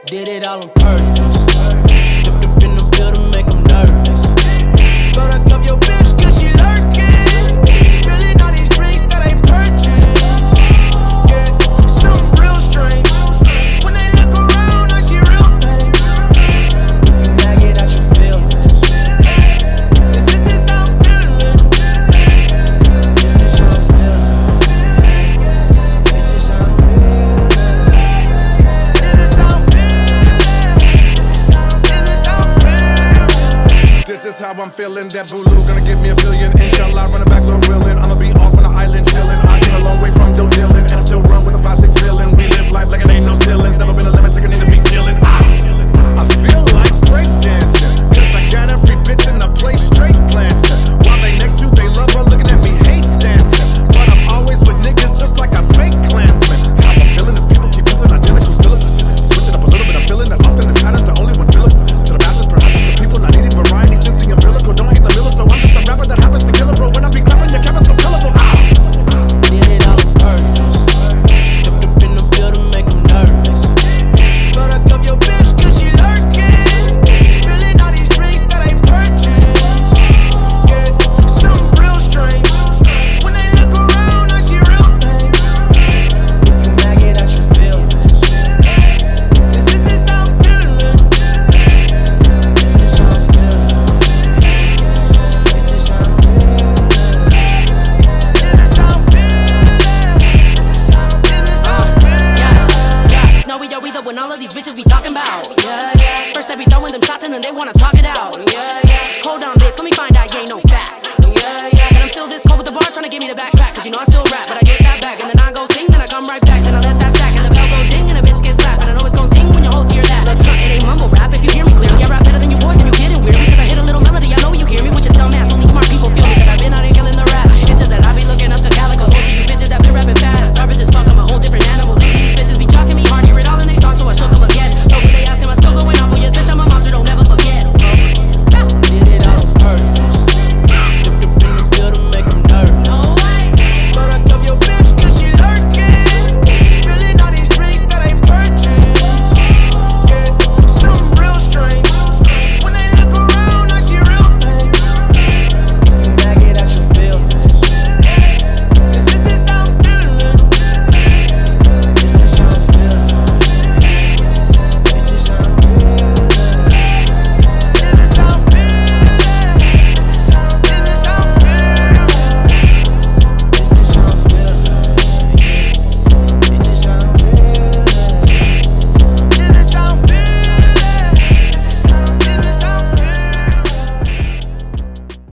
Did it all on purpose. Stepped up in the building, make them nervous. But I cuff your bitch cause she lurking. Spilling all these drinks that I purchased. Yeah, something real strange. When they look around, I see real things. If you mag it out your feelings. Cause this is how I'm feeling. This is how I'm feeling. This is how I'm feeling. This is how I'm feeling. This is how I'm feeling. This is how I'm feeling. That Bulu gonna give me $1 billion. Inshallah, running back, Lord willing. I'ma be off on the island chilling. I came a long way from dope dealing, and I still run with a 5-6 feeling. We live life like it ain't no ceilings. Never been a limit, taking in to be killing. I feel like breakdancing, cause I got every bitch in the place straight glancing. While they next to, they love her looking at me, hates dancing. But I'm always with niggas just like a fake Klansman. How I'm feeling is people keep using identical syllables. Switch it up a little bit, I'm feeling that often this patterns the only one feeling. To the masses, perhaps it's the people not needing variety, since the umbilical. Don't hate the middle, so I'm just a rapper that happens to kill it, bro. When I be clapping, your cap is so colorful. Did it all on purpose. Stepped up in the building, make them nervous. But I cuff your bitch cause she lurking. Spilling all these drinks that I purchased. Yeah, something real strange. When they look around, I see real things. If you mag it out your feelings. Cause this is how I'm feeling. This is how I'm feeling. This is how I'm feeling. This is how I'm feeling. This is how I'm feeling. Yeah, Snowy, yo, we the one all of these bitches be talking about. Yeah. First they be throwing them shots and then they wanna talk it out. Yeah. Hold on, bitch, let me find out you ain't no fact. Yeah. And I'm still this cold with the bars trying to get me to backtrack. Cause you know I still rap, but I get